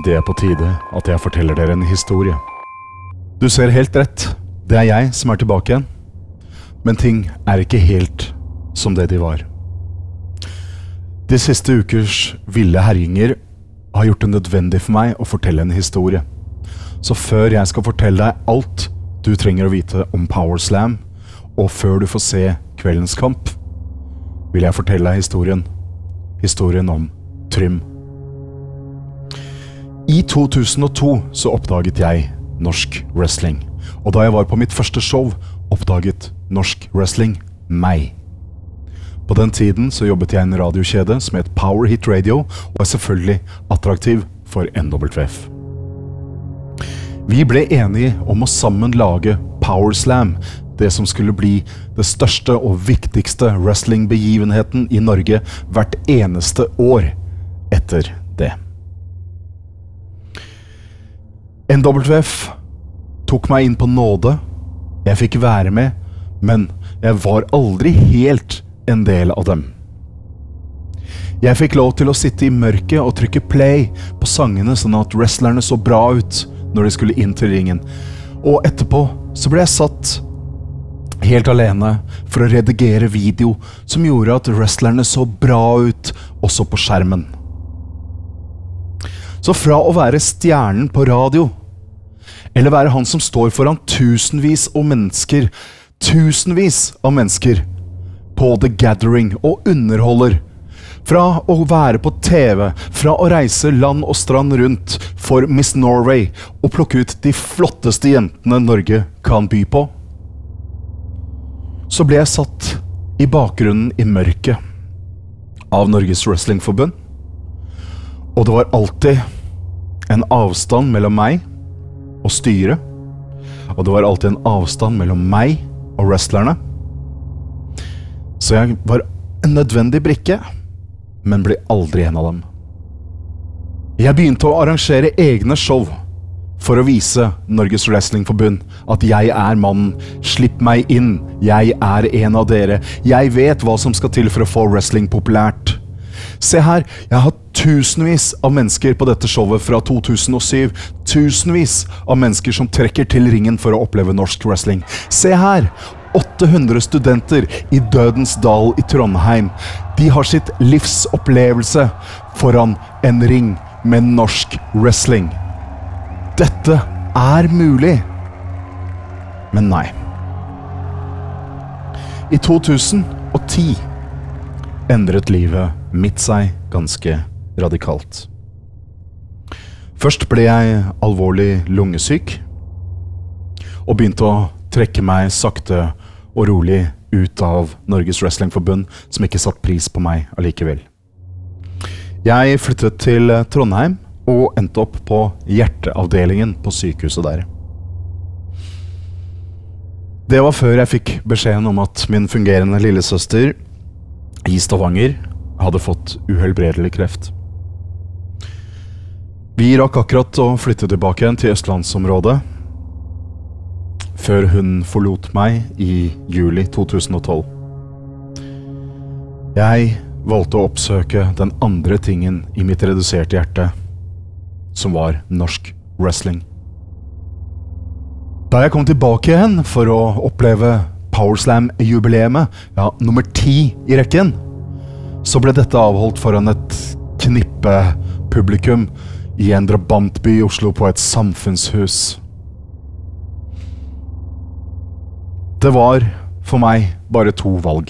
Det på tide at jeg forteller dere en historie. Du ser helt rett, det jeg som tilbake igjen. Men ting ikke helt som det de var. De siste ukers ville herjinger har gjort det nødvendig for meg å fortelle en historie. Så før jeg skal fortelle deg alt du trenger å vite om Power Slam, og før du får se kveldens kamp, vil jeg fortelle deg historien. Historien om Trym. I 2002 så oppdaget jeg norsk wrestling. Og da jeg var på mitt første show, oppdaget norsk wrestling meg. På den tiden så jobbet jeg i en radiokjede som het Power Hit Radio, og selvfølgelig attraktiv for NWF. Vi ble enige om å sammen lage Power Slam, det som skulle bli det største og viktigste wrestlingbegivenheten i Norge hvert eneste år etter det. NWF tok meg inn på nåde. Jeg fikk være med, men jeg var aldri helt en del av dem. Jeg fikk lov til å sitte i mørket og trykke play på sangene sånn at wrestlerne så bra ut når de skulle inn til ringen. Og etterpå så ble jeg satt helt alene for å redigere video som gjorde at wrestlerne så bra ut også på skjermen. Så fra å være stjernen på radio, eller være han som står foran tusenvis av mennesker på The Gathering og underholder, fra å være på TV, fra å reise land og strand rundt for Miss Norway og plukke ut de flotteste jentene Norge kan by på, så ble jeg satt i bakgrunnen i mørket av Norges Wrestlingforbund. Og det var alltid en avstand mellom meg og styret, og det var alltid en avstand mellom meg og wrestlerne. Så jeg var en nødvendig brikke, men ble aldri en av dem. Jeg begynte å arrangere egne show for å vise Norges Wrestlingforbund at jeg mannen, slipp meg inn, jeg en av dere, jeg vet hva som skal til for å få wrestling populært. Se her, jeg har tusenvis av mennesker på dette showet fra 2007, tusenvis av mennesker som trekker til ringen for å oppleve norsk wrestling. Se her, 800 studenter i Dødens Dal i Trondheim. De har sitt livsopplevelse foran en ring med norsk wrestling. Dette mulig. Men nei. I 2010 endret livet mitt seg ganske radikalt. Først ble jeg alvorlig lungesyk, og begynte å trekke meg sakte og rolig ut av Norges Wrestlingforbund, som ikke satt pris på meg allikevel. Jeg flyttet til Trondheim og endte opp på hjerteavdelingen på sykehuset der. Det var før jeg fikk beskjeden om at min fungerende lillesøster i Stavanger hadde fått uhelbredelig kreft. Vi rakk akkurat å flytte tilbake igjen til Østlandsområdet, før hun forlot meg i juli 2012. Jeg valgte å oppsøke den andre tingen i mitt reduserte hjerte, som var norsk wrestling. Da jeg kom tilbake igjen for å oppleve Power Slam-jubileet, nummer 10 i rekken, så ble dette avholdt foran et knippe publikum i en drabantby i Oslo på et samfunnshus. Det var for meg bare 2 valg.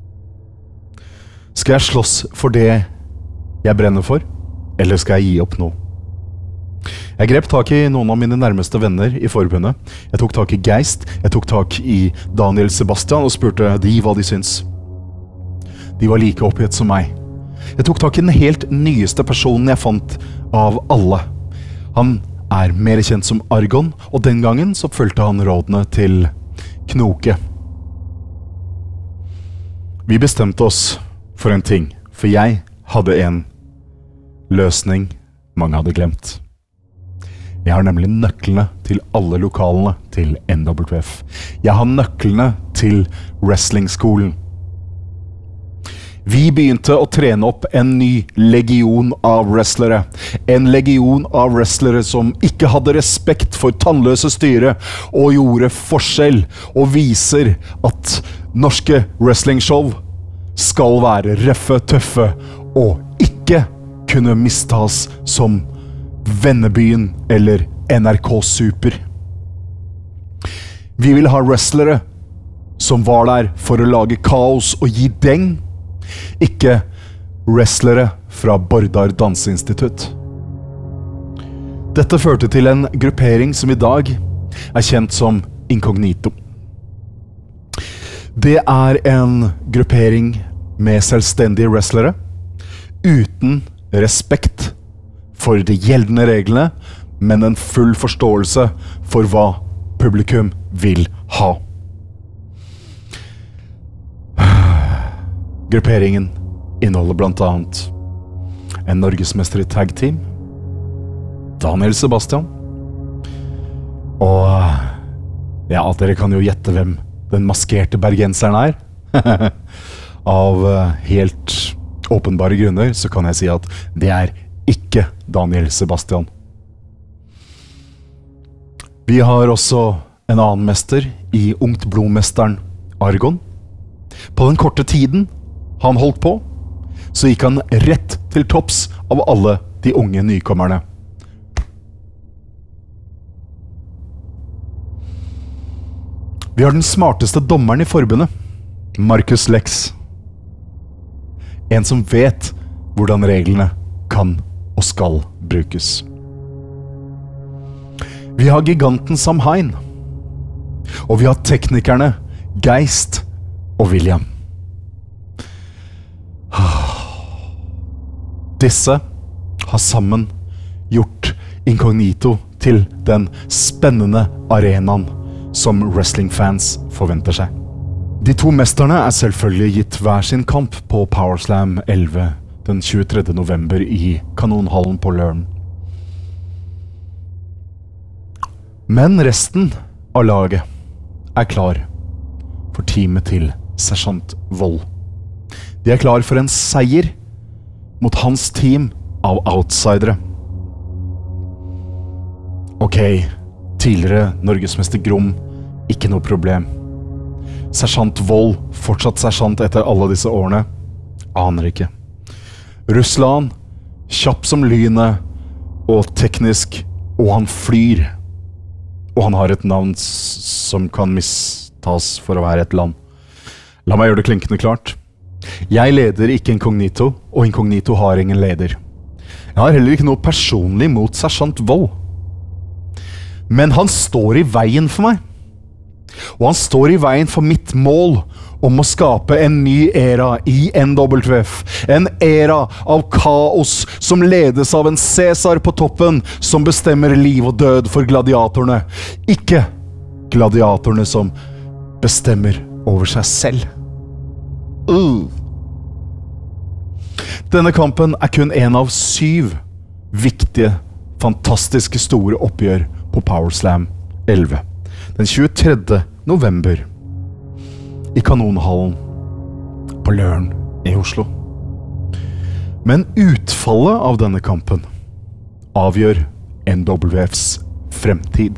Skal jeg slåss for det jeg brenner for, eller skal jeg gi opp nå? Jeg grep tak i noen av mine nærmeste venner i forbundet. Jeg tok tak i Geist, jeg tok tak i Daniel Sebastian og spurte de hva de syns. De var like oppgitt som meg. Jeg tok tak i den helt nyeste personen jeg fant av alle. Han mer kjent som Argon, og den gangen så fulgte han rådene til Knoke. Vi bestemte oss for en ting, for jeg hadde en løsning mange hadde glemt. Jeg har nemlig nøklene til alle lokalene til NWF. Jeg har nøklene til wrestlingskolen. Vi begynte å trene opp en ny legion av wrestlere. En legion av wrestlere som ikke hadde respekt for tannløse styre og gjorde forskjell og viser at norske wrestlingshow skal være røffe, tøffe og ikke kunne mistas som Vennebyen eller NRK Super. Vi vil ha wrestlere som var der for å lage kaos og gi deng, ikke wrestlere fra Bordar Danseinstitutt. Dette førte til en gruppering som i dag er kjent som Inkognito. Det er en gruppering med selvstendige wrestlere, uten respekt for de gjeldende reglene, men en full forståelse for hva publikum vil ha. Grupperingen inneholder blant annet en norgesmester i tag team, Daniel Sebastian, og ja, at dere kan jo gjette hvem den maskerte bergenseren er. Av helt åpenbare grunner så kan jeg si at det er ikke Daniel Sebastian. Vi har også en annen mester i Ungt Blodmesteren Argon. På den korte tiden han holdt på, så gikk han rett til topps av alle de unge nykommerne. Vi har den smarteste dommeren i forbundet, Marcus Lex. En som vet hvordan reglene kan og skal brukes. Vi har giganten Sam Hein, og vi har teknikerne Geist og William. Disse har sammen gjort Inkognito til den spennende arenaen som wrestlingfans forventer seg. De to mesterne er selvfølgelig gitt hver sin kamp på Powerslam 11 den 23. november i Kanonhallen på Løren. Men resten av laget er klar for teamet til Sersjant Vold. De er klar for en seier mot hans team av outsidere. Ok, tidligere norgesmester Grom, ikke noe problem. Sersjant Vold, fortsatt sersjant etter alle disse årene, aner ikke. Russland, kjapp som lynet og teknisk, og han flyr. Og han har et navn som kan mistas for å være et land. La meg gjøre det klinkende klart. Jeg leder ikke Inkognito, og Inkognito har ingen leder. Jeg har heller ikke noe personlig mot Sersjant Vold. Men han står i veien for meg. Og han står i veien for mitt mål om å skape en ny era i NWF. En era av kaos som ledes av en Cæsar på toppen som bestemmer liv og død for gladiatorene. Ikke gladiatorene som bestemmer over seg selv. Denne kampen er kun en av 7 viktige, fantastiske store oppgjør på Powerslam 11. Den 23. november i Kanonhallen på Løren i Oslo. Men utfallet av denne kampen avgjør NWFs fremtid.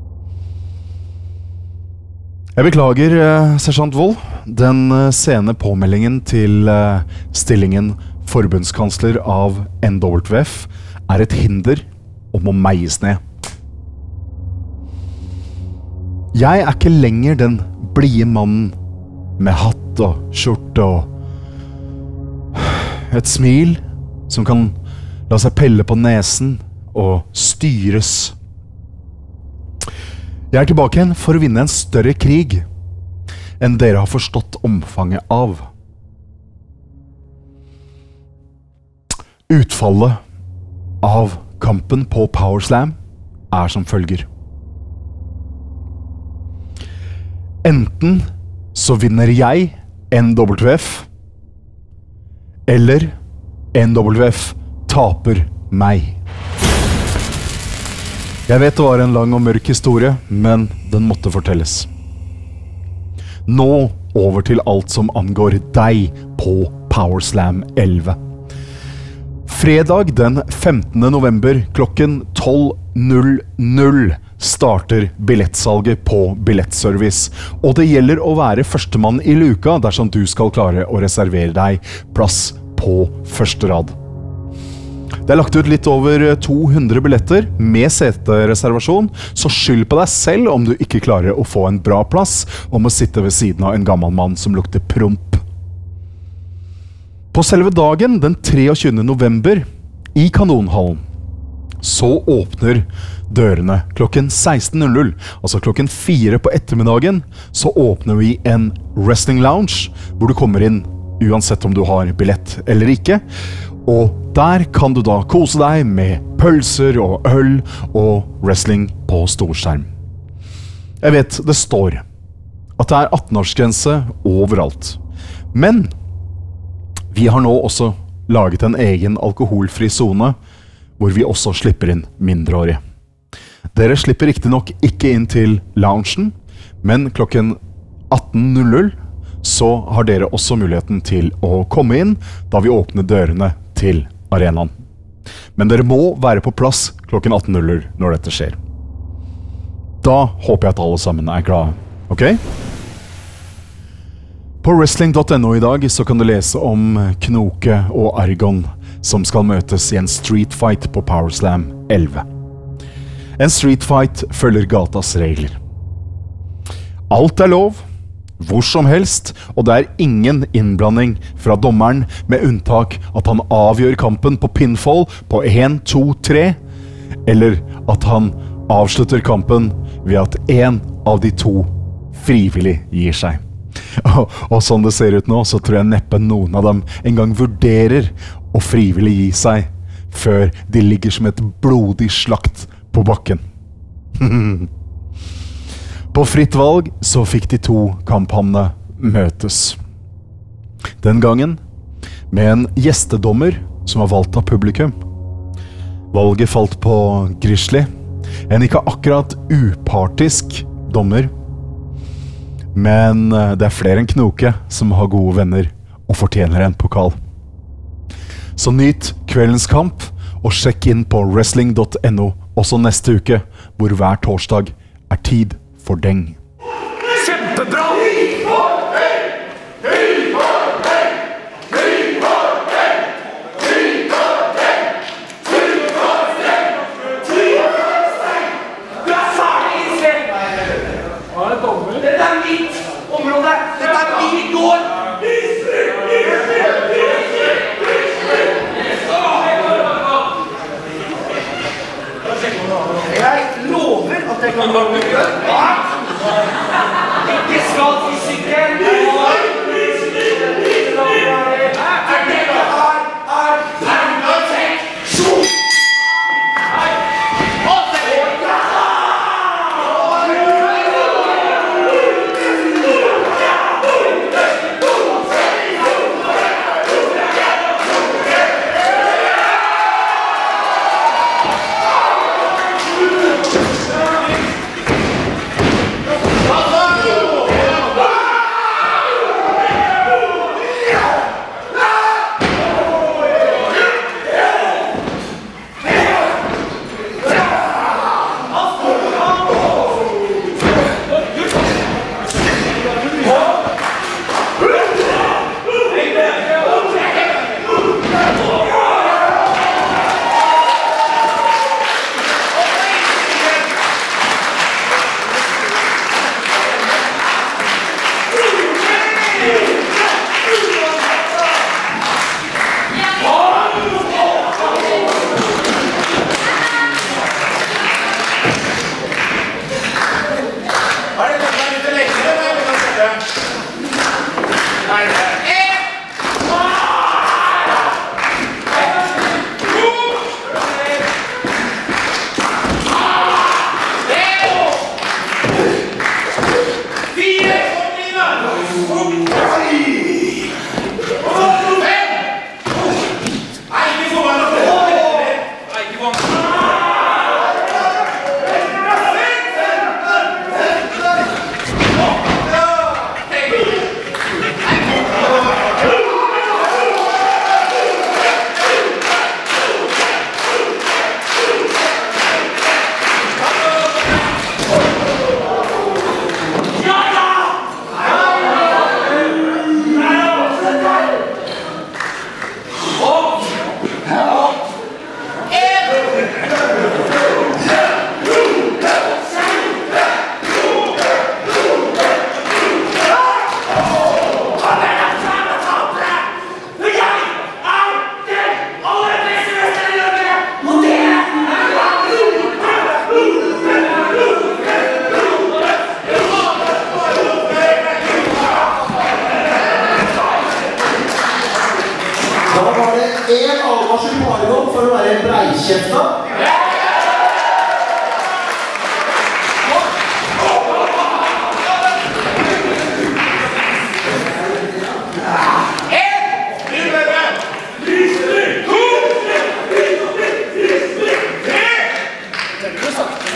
Jeg beklager, Sersjant Vold. Den sene påmeldingen til stillingen forbundskansler av NWF er et hinder og må meies ned. Jeg er ikke lenger den blide mannen med hatt og skjorte og et smil som kan la seg pelle på nesen og styres. Jeg er tilbake igjen for å vinne en større krig enn dere har forstått omfanget av. Utfallet av kampen på Powerslam er som følger. Enten så vinner jeg NWF, eller NWF taper meg. Jeg vet det var en lang og mørk historie, men den måtte fortelles. Nå over til alt som angår deg på PowerSlam 11. Fredag den 15. november klokken 12.00 starter billettsalget på Billettservice, og det gjelder å være førstemann i luka dersom du skal klare å reservere deg plass på første rad. Det er lagt ut litt over 200 billetter med setereservasjon, så skyld på deg selv om du ikke klarer å få en bra plass og må sitte ved siden av en gammel mann som lukter promp. På selve dagen, den 23. november, i Kanonhallen, så åpner dørene klokken 16.00, altså klokken 4 på ettermiddagen, så åpner vi en wrestling lounge, hvor du kommer inn uansett om du har billett eller ikke, og der kan du da kose deg med pølser og øl og wrestling på storskjerm. Jeg vet det står at det er 18-årsgrense overalt, men vi har nå også laget en egen alkoholfri zone, hvor vi også slipper inn mindreårige. Dere slipper riktig nok ikke inn til loungen, men klokken 18.00 så har dere også muligheten til å komme inn da vi åpner dørene til arenaen. Men dere må være på plass klokken 18.00 når dette skjer. Da håper jeg at alle sammen er glade, ok? På wrestling.no i dag så kan du lese om Knoke og Argon som skal møtes i en street fight på PowerSlam 11. En street fight følger gatas regler. Alt er lov, hvor som helst, og det er ingen innblanding fra dommeren, med unntak at han avgjør kampen på pinfall på 1, 2, 3, eller at han avslutter kampen ved at en av de to frivillig gir seg. Og sånn det ser ut nå, så tror jeg neppe noen av dem en gang vurderer å frivillig gi seg, før de ligger som et blodig slakt på bakken. På fritt valg så fikk de to kamphandene møtes. Den gangen med en gjestedommer som var valgt av publikum. Valget falt på Grizzly, en ikke akkurat upartisk dommer. Men det er flere enn Knoke som har gode venner og fortjener en pokal. Så nyt kveldens kamp, og sjekk inn på wrestling.no også neste uke, hvor hver torsdag er tid for deng. Kjempebra! Du er ferdig, Israel! Dette er mitt område! Dette er min gård! Jeg lover at jeg kan lage det. Ikke skal fysikken!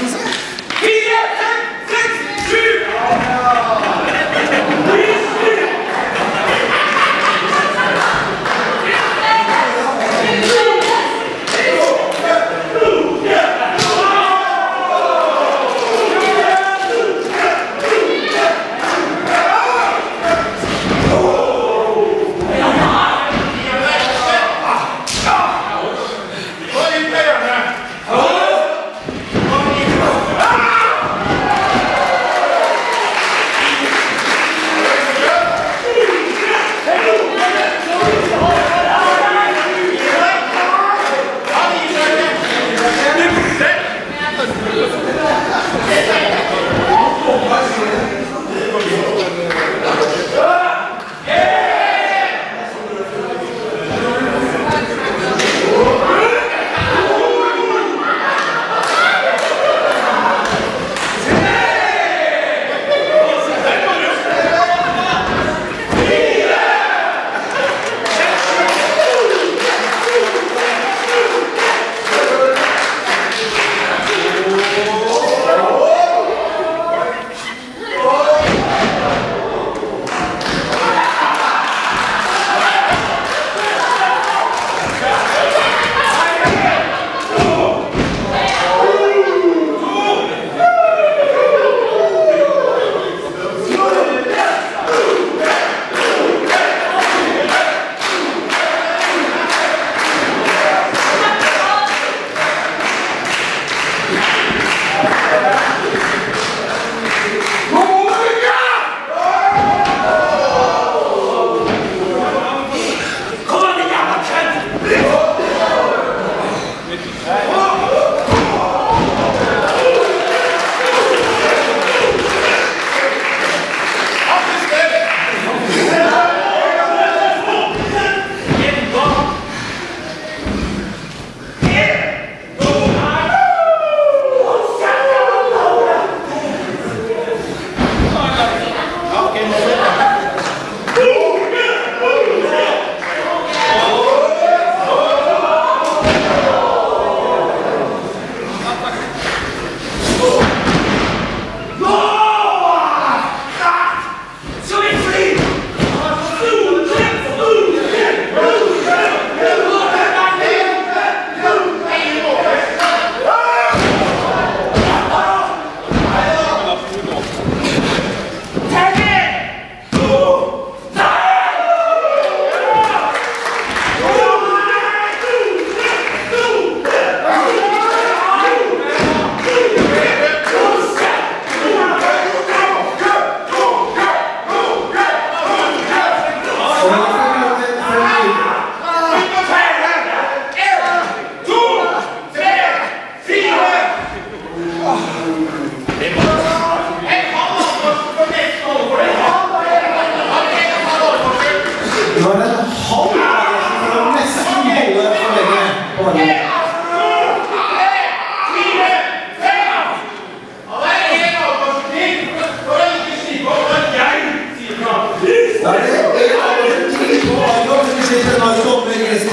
4, 5, 6, 7!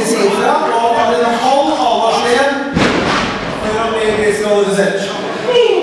Disqualified.